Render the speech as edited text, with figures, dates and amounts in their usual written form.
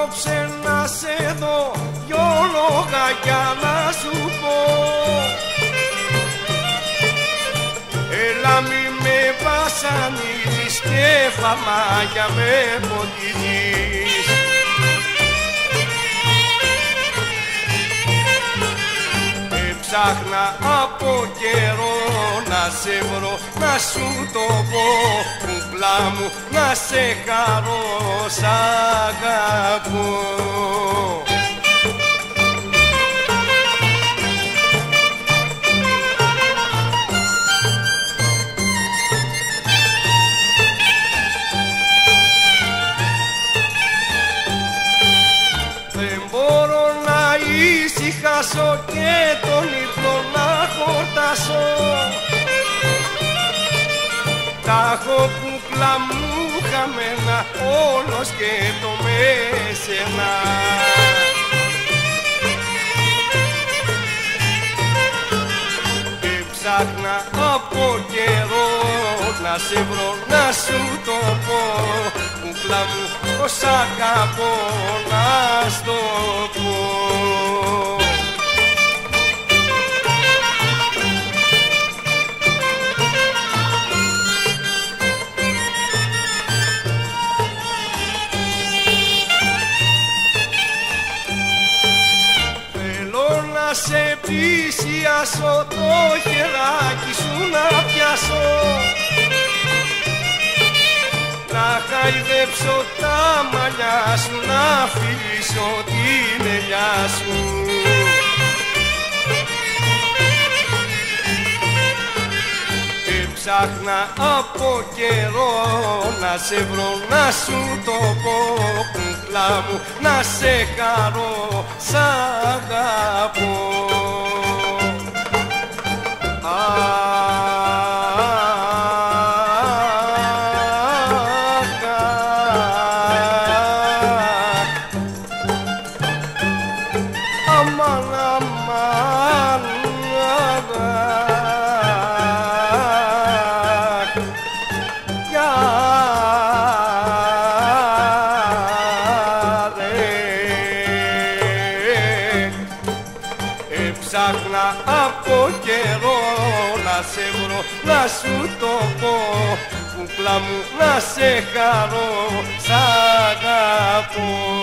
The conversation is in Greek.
απόψε να σε δω, δυο λόγια να σου πω. Έλα μη με βασανίζεις και φαμάγια με ποτίζεις. Ψάχνα από καιρό να σε βρω, να σου το πω, κουκλά μου, να σε χαρώ, σ' αγαπώ. Δεν μπορώ να ησυχάσω και τον ύπνο να χορτάσω. Τα έχω κούκλα μου χαμένα, όλος και το με σένα. Και ψάχνα από καιρό να σε βρω, να σου το πω, κούκλα μου, πως αγαπώ να στο πω. Να σε πλησιάσω, το χεράκι σου να πιάσω, να χαϊδέψω τα μαλλιά σου, να φιλήσω την ελιά σου. Και ψάχνα από καιρό να σε βρω, να σου το πω, κουκλά μου, να σε χαρώ, σ' αγαπώ. Αμάν, αμάν, ψάχνα από καιρό να σε βρω, να σου το πω, κουκλά μου, να σε χαρώ, σ' αγαπώ.